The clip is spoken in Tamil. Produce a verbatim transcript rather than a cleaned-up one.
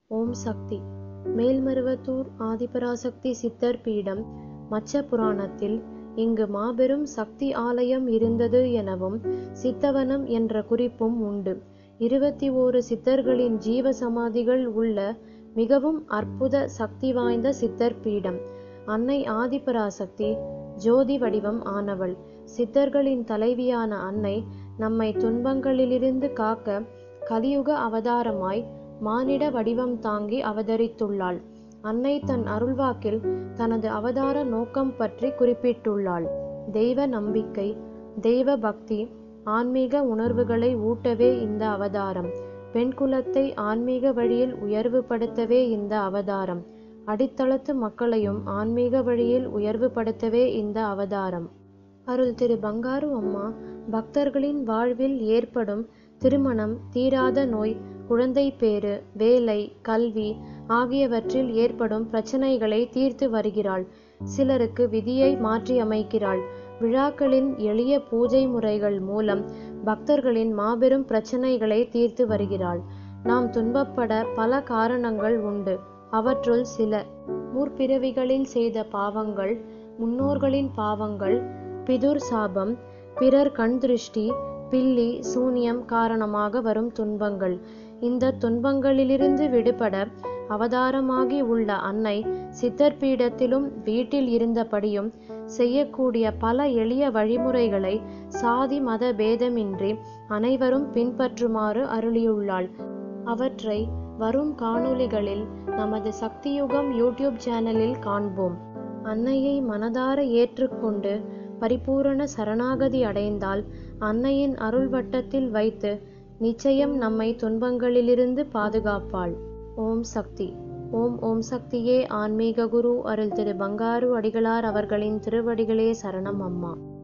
ஓம் சக்தி. மேல்மருவத்தூர் ஆதிபராசக்தி சித்தர் பீடம் மச்ச புராணத்தில் இங்கு மாபெரும் சக்தி ஆலயம் இருந்தது எனவும் சித்தவனம் என்ற குறிப்பும் உண்டு. இருபத்தி ஓரு சித்தர்களின் ஜீவ சமாதிகள் உள்ள மிகவும் அற்புத சக்தி வாய்ந்த சித்தர் பீடம். அன்னை ஆதிபராசக்தி ஜோதி வடிவம் ஆனவள். சித்தர்களின் தலைவியான அன்னை நம்மை துன்பங்களிலிருந்து காக்க கலியுக அவதாரமாய் மானிட வடிவம் தாங்கி அவதரித்துள்ளாள். அன்னை தன் அருள்வாக்கில் தனது அவதார நோக்கம் பற்றி குறிப்பிட்டுள்ளாள். தெய்வ நம்பிக்கை, தெய்வ பக்தி, ஆன்மீக உணர்வுகளை ஊட்டவே இந்த அவதாரம். பெண் குலத்தை ஆன்மீக வழியில் உயர்வுபடுத்தவே இந்த அவதாரம். அடித்தளத்து மக்களையும் ஆன்மீக வழியில் உயர்வுபடுத்தவே இந்த அவதாரம். அருள் திரு பங்காரு அம்மா பக்தர்களின் வாழ்வில் ஏற்படும் திருமணம், தீராத நோய், குழந்தை பேறு, வேலை, கல்வி ஆகியவற்றில் ஏற்படும் பிரச்சனைகளை தீர்த்து வருகிறாள். சிலருக்கு விதியை மாற்றி அமைக்கிறாள். விழாக்களின் எளிய பூஜை முறைகள் மூலம் பக்தர்களின் மாபெரும் பிரச்சனைகளை தீர்த்து வருகிறாள். நாம் துன்பப்பட பல காரணங்கள் உண்டு. அவற்றுள் சில முற்பிறவிகளில் செய்த பாவங்கள், முன்னோர்களின் பாவங்கள், பிதுர் சாபம், பிறர் கண் திருஷ்டி, பில்லி சூனியம் காரணமாக வரும் துன்பங்கள். இந்த துன்பங்களிலிருந்து விடுபட அவதாரமாகி உள்ள அன்னை சித்தர் பீடத்திலும் வீட்டில் இருந்தபடியும் செய்யக்கூடிய பல எளிய வழிமுறைகளை சாதி மத பேதமின்றி அனைவரும் பின்பற்றுமாறு அருளியுள்ளாள். அவற்றை வரும் காணொளிகளில் நமது சக்தியுகம் யூடியூப் சேனலில் காண்போம். அன்னையை மனதார ஏற்றுக்கொண்டு பரிபூரண சரணாகதி அடைந்தால் அன்னையின் அருள் வட்டத்தில் வைத்து நிச்சயம் நம்மை துன்பங்களிலிருந்து பாதுகாப்பாள். ஓம் சக்தி. ஓம் ஓம் சக்தியே. ஆன்மீக குரு அருள் திரு பங்காரு அடிகளார் அவர்களின் திருவடிகளே சரணம் அம்மா.